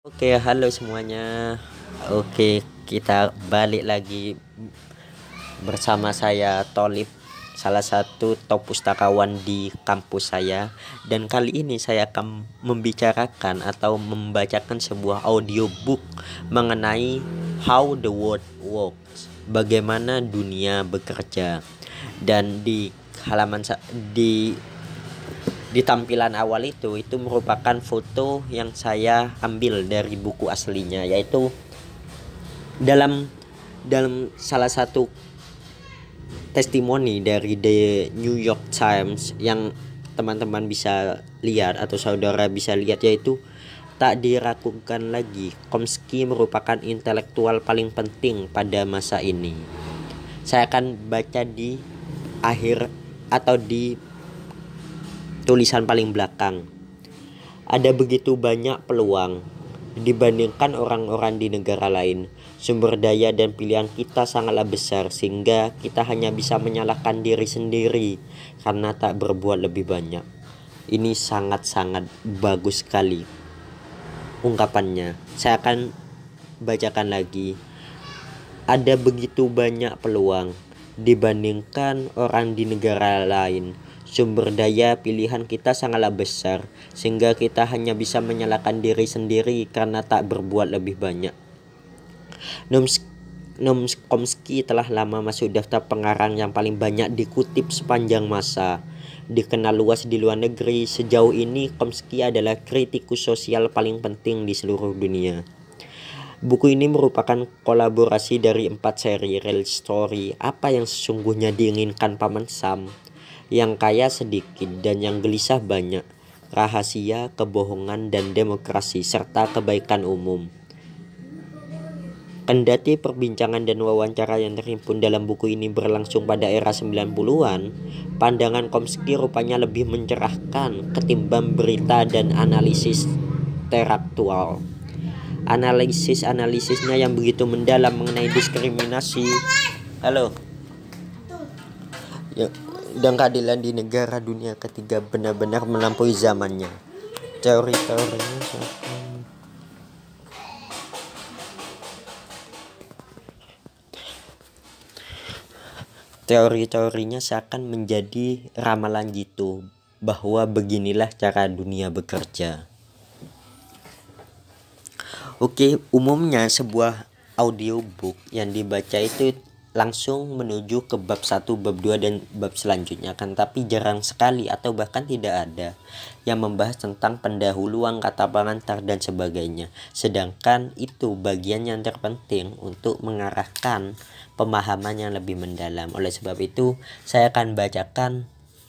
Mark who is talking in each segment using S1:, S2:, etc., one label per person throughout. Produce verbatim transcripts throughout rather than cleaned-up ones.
S1: Oke, halo semuanya. Oke, kita balik lagi bersama saya Tolib, salah satu top pustakawan di kampus saya. Dan kali ini saya akan membicarakan atau membacakan sebuah audiobook mengenai How the World Works, bagaimana dunia bekerja. Dan di halaman di di tampilan awal itu itu merupakan foto yang saya ambil dari buku aslinya, yaitu dalam dalam salah satu testimoni dari The New York Times yang teman-teman bisa lihat atau saudara bisa lihat, yaitu tak diragukan lagi, Chomsky merupakan intelektual paling penting pada masa ini. Saya akan baca di akhir atau di tulisan paling belakang. Ada begitu banyak peluang dibandingkan orang-orang di negara lain. Sumber daya dan pilihan kita sangatlah besar sehingga kita hanya bisa menyalahkan diri sendiri karena tak berbuat lebih banyak. Ini sangat-sangat bagus sekali ungkapannya. Saya akan bacakan lagi. Ada begitu banyak peluang dibandingkan orang di negara lain. Sumber daya pilihan kita sangatlah besar sehingga kita hanya bisa menyalahkan diri sendiri karena tak berbuat lebih banyak. Noam Chomsky telah lama masuk daftar pengarang yang paling banyak dikutip sepanjang masa. Dikenal luas di luar negeri, sejauh ini Chomsky adalah kritikus sosial paling penting di seluruh dunia. Buku ini merupakan kolaborasi dari empat seri real story, Apa yang Sesungguhnya Diinginkan Paman Sam, Yang Kaya Sedikit dan Yang Gelisah Banyak, Rahasia, Kebohongan, dan Demokrasi, serta Kebaikan Umum. Kendati perbincangan dan wawancara yang terhimpun dalam buku ini berlangsung pada era sembilan puluhan, pandangan Chomsky rupanya lebih mencerahkan ketimbang berita dan analisis teraktual. Analisis-analisisnya yang begitu mendalam mengenai diskriminasi halo ya, dan keadilan di negara dunia ketiga benar-benar melampaui zamannya. Teori-teorinya Teori-teorinya seakan menjadi ramalan jitu bahwa beginilah cara dunia bekerja. Oke, umumnya sebuah audiobook yang dibaca itu langsung menuju ke bab satu, bab dua, dan bab selanjutnya, kan tapi jarang sekali atau bahkan tidak ada yang membahas tentang pendahuluan, kata pengantar, dan sebagainya. Sedangkan itu bagian yang terpenting untuk mengarahkan pemahaman yang lebih mendalam. Oleh sebab itu, saya akan bacakan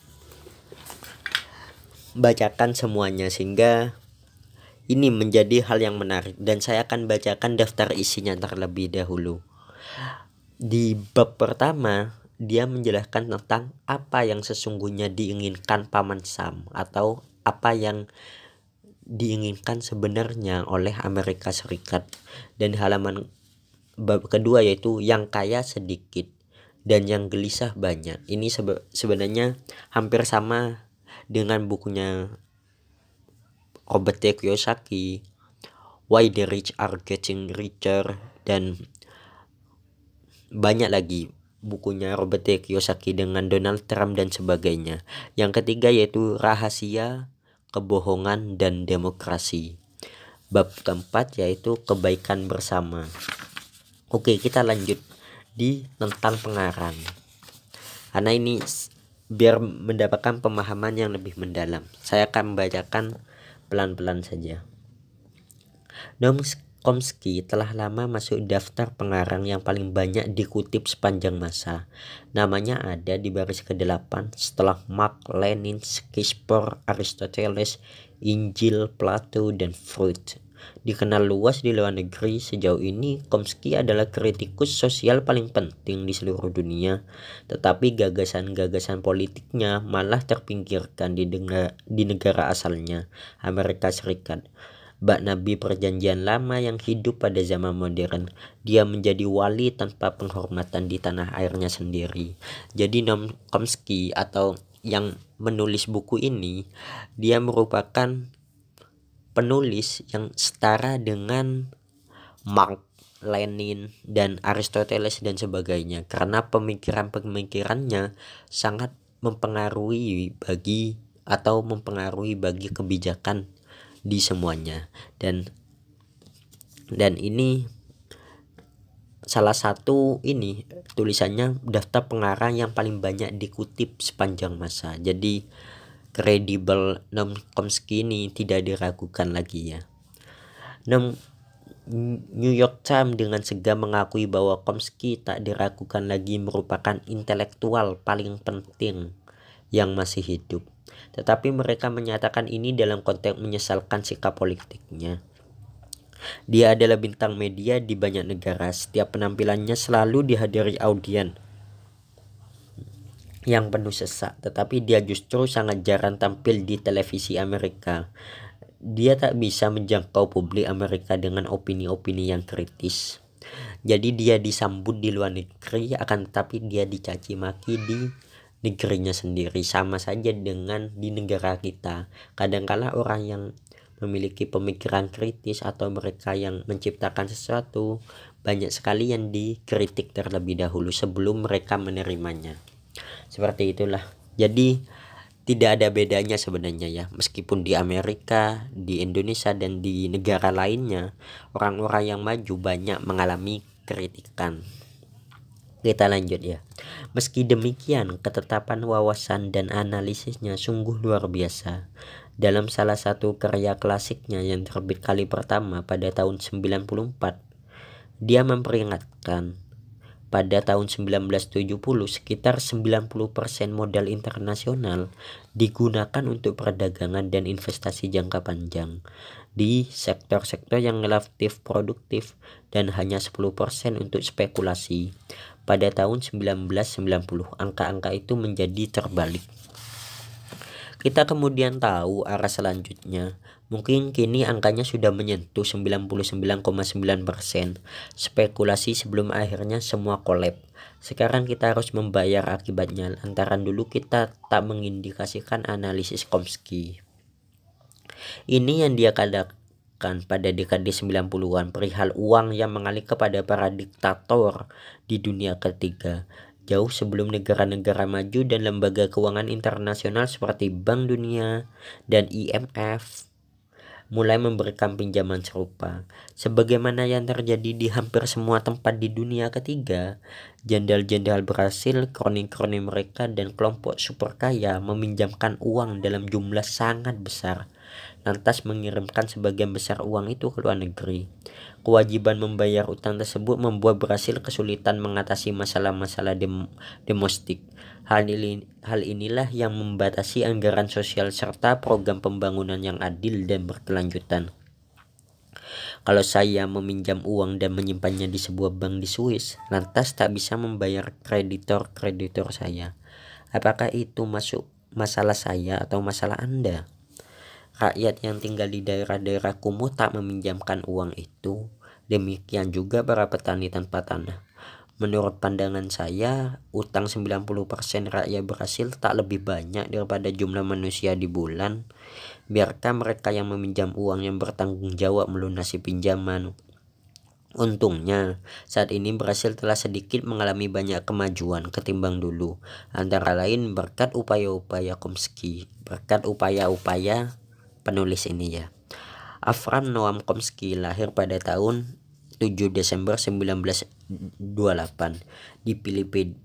S1: bacakan semuanya sehingga ini menjadi hal yang menarik, dan saya akan bacakan daftar isinya terlebih dahulu. Di bab pertama, dia menjelaskan tentang apa yang sesungguhnya diinginkan Paman Sam atau apa yang diinginkan sebenarnya oleh Amerika Serikat. Dan halaman bab kedua yaitu Yang Kaya Sedikit dan Yang Gelisah Banyak. Ini sebe- sebenarnya hampir sama dengan bukunya Robert T. Kiyosaki, Why the Rich Are Getting Richer, dan banyak lagi bukunya Robert T. Kiyosaki dengan Donald Trump dan sebagainya. Yang ketiga yaitu Rahasia, Kebohongan, dan Demokrasi. Bab keempat yaitu Kebaikan Bersama. Oke, kita lanjut di tentang pengarang. Karena ini biar mendapatkan pemahaman yang lebih mendalam, saya akan membacakan pelan-pelan saja. Noam Chomsky telah lama masuk daftar pengarang yang paling banyak dikutip sepanjang masa. Namanya ada di baris kedelapan setelah Mark, Lenin, Shakespeare, Aristoteles, Injil, Plato, dan Freud. Dikenal luas di luar negeri, sejauh ini Chomsky adalah kritikus sosial paling penting di seluruh dunia. Tetapi gagasan-gagasan politiknya malah terpinggirkan di negara, di negara asalnya, Amerika Serikat. Bak Nabi Perjanjian Lama yang hidup pada zaman modern, dia menjadi wali tanpa penghormatan di tanah airnya sendiri. Jadi Noam Chomsky atau yang menulis buku ini, dia merupakan penulis yang setara dengan Marx, Lenin, dan Aristoteles dan sebagainya, karena pemikiran-pemikirannya sangat mempengaruhi bagi atau mempengaruhi bagi kebijakan di semuanya. Dan dan ini salah satu ini tulisannya daftar pengarang yang paling banyak dikutip sepanjang masa. Jadi kredibel Noam Chomsky ini tidak diragukan lagi ya. Noam New York Times dengan segan mengakui bahwa Chomsky tak diragukan lagi merupakan intelektual paling penting yang masih hidup. Tetapi mereka menyatakan ini dalam konteks menyesalkan sikap politiknya. Dia adalah bintang media di banyak negara. Setiap penampilannya selalu dihadiri audien yang penuh sesak, tetapi dia justru sangat jarang tampil di televisi Amerika. Dia tak bisa menjangkau publik Amerika dengan opini-opini yang kritis. Jadi dia disambut di luar negeri, akan tetapi dia dicaci maki di negerinya sendiri. Sama saja dengan di negara kita. Kadang-kala orang yang memiliki pemikiran kritis atau mereka yang menciptakan sesuatu, banyak sekali yang dikritik terlebih dahulu sebelum mereka menerimanya. Seperti itulah. Jadi tidak ada bedanya sebenarnya ya, meskipun di Amerika, di Indonesia, dan di negara lainnya orang-orang yang maju banyak mengalami kritikan. Kita lanjut ya. Meski demikian, ketetapan wawasan dan analisisnya sungguh luar biasa. Dalam salah satu karya klasiknya yang terbit kali pertama pada tahun sembilan puluh empat, dia memperingatkan pada tahun sembilan belas tujuh puluh sekitar sembilan puluh persen modal internasional digunakan untuk perdagangan dan investasi jangka panjang di sektor-sektor yang relatif produktif dan hanya sepuluh persen untuk spekulasi. Pada tahun sembilan belas sembilan puluh angka-angka itu menjadi terbalik. Kita kemudian tahu arah selanjutnya. Mungkin kini angkanya sudah menyentuh sembilan puluh sembilan koma sembilan persen spekulasi sebelum akhirnya semua kolab. Sekarang kita harus membayar akibatnya. Lantaran dulu kita tak mengindikasikan analisis Chomsky. Ini yang dia katakan pada dekade sembilan puluhan perihal uang yang mengalir kepada para diktator di dunia ketiga. Jauh sebelum negara-negara maju dan lembaga keuangan internasional seperti Bank Dunia dan I M F mulai memberikan pinjaman serupa. Sebagaimana yang terjadi di hampir semua tempat di dunia ketiga, jenderal-jenderal Brasil, kroni-kroni mereka, dan kelompok super kaya meminjamkan uang dalam jumlah sangat besar, lantas mengirimkan sebagian besar uang itu ke luar negeri. Kewajiban membayar utang tersebut membuat Brasil kesulitan mengatasi masalah-masalah dem domestik. Hal ini, hal inilah yang membatasi anggaran sosial serta program pembangunan yang adil dan berkelanjutan. Kalau saya meminjam uang dan menyimpannya di sebuah bank di Swiss, lantas tak bisa membayar kreditor-kreditor saya, apakah itu masuk masalah saya atau masalah Anda? Rakyat yang tinggal di daerah-daerah kumuh tak meminjamkan uang itu. Demikian juga para petani tanpa tanah. Menurut pandangan saya, utang sembilan puluh persen rakyat Brasil tak lebih banyak daripada jumlah manusia di bulan. Biarkan mereka yang meminjam uang yang bertanggung jawab melunasi pinjaman. Untungnya, saat ini Brasil telah sedikit mengalami banyak kemajuan ketimbang dulu. Antara lain berkat upaya-upaya Chomsky, berkat upaya-upaya penulis ini ya. Avram Noam Chomsky lahir pada tahun tujuh Desember sembilan belas dua puluh delapan di Filipina.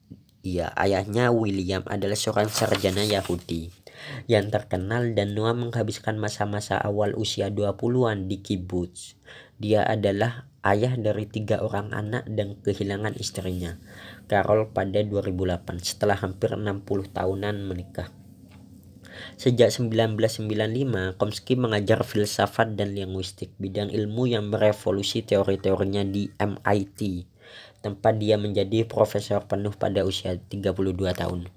S1: Ayahnya William adalah seorang sarjana Yahudi yang terkenal, dan Noam menghabiskan masa-masa awal usia dua puluhan di kibbutz. Dia adalah ayah dari tiga orang anak dan kehilangan istrinya, Carol, pada dua ribu delapan setelah hampir enam puluh tahunan menikah. Sejak sembilan belas sembilan puluh lima, Chomsky mengajar filsafat dan linguistik, bidang ilmu yang merevolusi teori-teorinya di M I T, tempat dia menjadi profesor penuh pada usia tiga puluh dua tahun.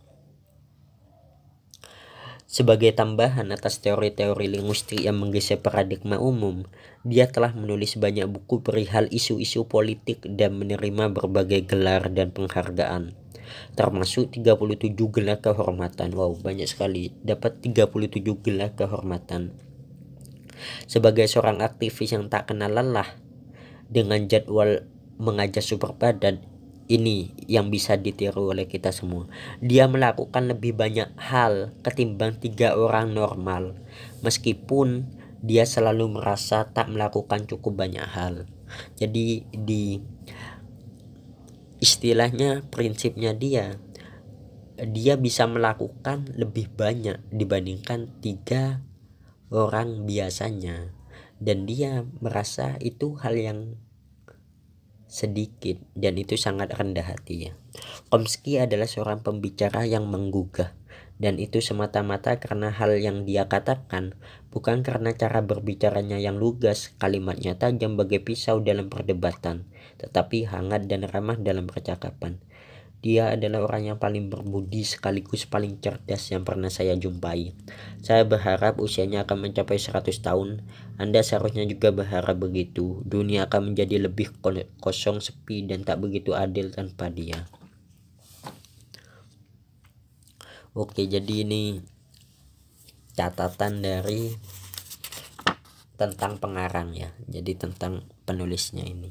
S1: Sebagai tambahan atas teori-teori linguistik yang menggeser paradigma umum, dia telah menulis banyak buku perihal isu-isu politik dan menerima berbagai gelar dan penghargaan, termasuk tiga puluh tujuh gelar kehormatan. Wow, banyak sekali, dapat tiga puluh tujuh gelar kehormatan. Sebagai seorang aktivis yang tak kenal lelah dengan jadwal mengajar super padat, ini yang bisa ditiru oleh kita semua. Dia melakukan lebih banyak hal ketimbang tiga orang normal, meskipun dia selalu merasa tak melakukan cukup banyak hal. Jadi di istilahnya, prinsipnya dia dia bisa melakukan lebih banyak dibandingkan tiga orang biasanya, dan dia merasa itu hal yang sedikit dan itu sangat rendah hati ya. Chomsky adalah seorang pembicara yang menggugah, dan itu semata-mata karena hal yang dia katakan, bukan karena cara berbicaranya yang lugas, kalimatnya tajam bagai pisau dalam perdebatan, tetapi hangat dan ramah dalam percakapan. Dia adalah orang yang paling berbudi sekaligus paling cerdas yang pernah saya jumpai. Saya berharap usianya akan mencapai seratus tahun. Anda seharusnya juga berharap begitu. Dunia akan menjadi lebih kosong, sepi, dan tak begitu adil tanpa dia. Oke, jadi ini catatan dari tentang pengarang ya. Jadi tentang penulisnya ini.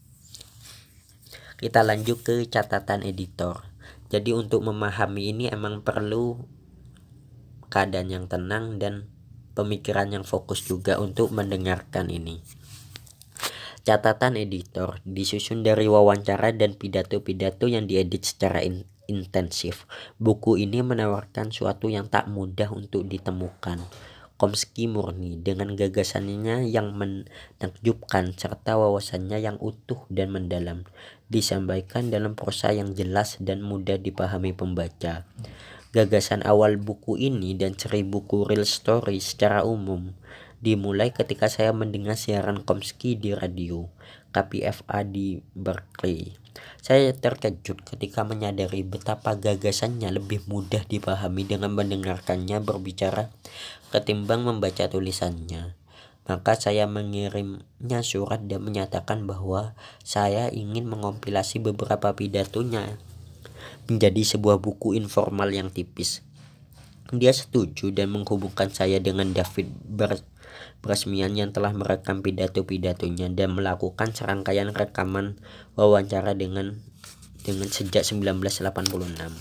S1: Kita lanjut ke catatan editor. Jadi untuk memahami ini emang perlu keadaan yang tenang dan pemikiran yang fokus juga untuk mendengarkan ini. Catatan editor disusun dari wawancara dan pidato-pidato yang diedit secara in- intensif. Buku ini menawarkan suatu yang tak mudah untuk ditemukan. Chomsky murni dengan gagasannya yang menakjubkan serta wawasannya yang utuh dan mendalam, disampaikan dalam prosa yang jelas dan mudah dipahami pembaca. Gagasan awal buku ini dan ciri buku Real Story secara umum dimulai ketika saya mendengar siaran Chomsky di radio K P F A di Berkeley. Saya terkejut ketika menyadari betapa gagasannya lebih mudah dipahami dengan mendengarkannya berbicara ketimbang membaca tulisannya. Maka saya mengirimnya surat dan menyatakan bahwa saya ingin mengompilasi beberapa pidatonya menjadi sebuah buku informal yang tipis. Dia setuju dan menghubungkan saya dengan David Brasmian yang telah merekam pidato-pidatonya dan melakukan serangkaian rekaman wawancara dengan dengan sejak sembilan belas delapan puluh enam.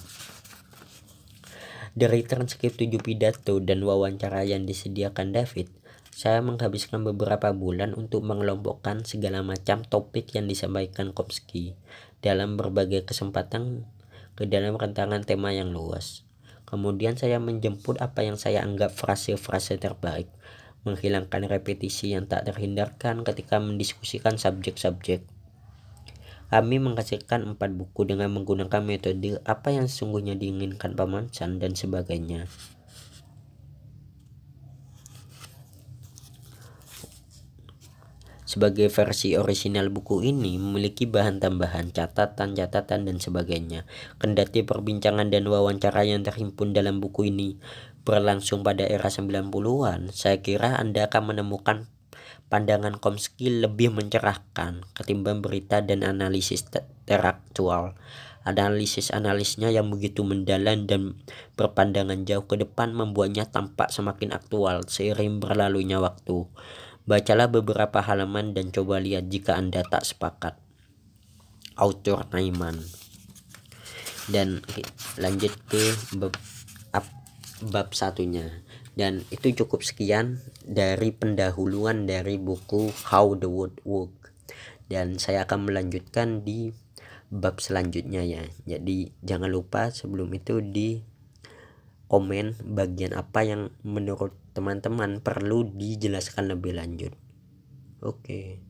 S1: Dari transkrip tujuh pidato dan wawancara yang disediakan David, saya menghabiskan beberapa bulan untuk mengelompokkan segala macam topik yang disampaikan Chomsky dalam berbagai kesempatan ke dalam rentangan tema yang luas. Kemudian saya menjemput apa yang saya anggap frase-frase terbaik, menghilangkan repetisi yang tak terhindarkan ketika mendiskusikan subjek-subjek. Kami menghasilkan empat buku dengan menggunakan metode apa yang sesungguhnya diinginkan Pamansan dan sebagainya. Sebagai versi orisinal buku ini memiliki bahan tambahan, catatan-catatan dan sebagainya. Kendati perbincangan dan wawancara yang terhimpun dalam buku ini berlangsung pada era sembilan puluhan, saya kira Anda akan menemukan pandangan Chomsky lebih mencerahkan ketimbang berita dan analisis teraktual. Analisis-analisnya yang begitu mendalam dan berpandangan jauh ke depan membuatnya tampak semakin aktual seiring berlalunya waktu. Bacalah beberapa halaman dan coba lihat jika Anda tak sepakat. Author Naiman. Dan lanjut ke bab, bab satunya. Dan itu cukup sekian dari pendahuluan dari buku How the World Works. Dan saya akan melanjutkan di bab selanjutnya ya. Jadi jangan lupa sebelum itu di komen bagian apa yang menurut teman-teman perlu dijelaskan lebih lanjut. Oke.